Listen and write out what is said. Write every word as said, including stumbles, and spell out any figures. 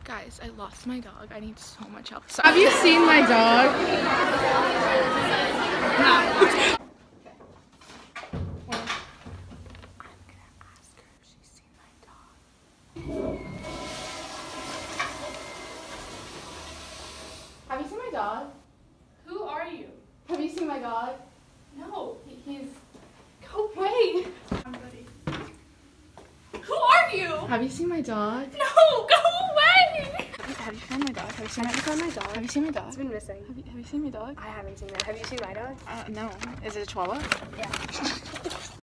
Guys, I lost my dog. I need so much help. So have you seen my dog? No. Have you seen my dog? Who are you? Have you seen my dog? No. He, he's... Go away. Somebody. Who are you? Have you seen my dog? No, go away. Have you found my dog? Have you seen Have my you found my dog? Have you seen my dog? It's been missing. Have you, have you seen my dog? I haven't seen that. Have you seen my dog? Uh, no. Is it a chihuahua? Yeah.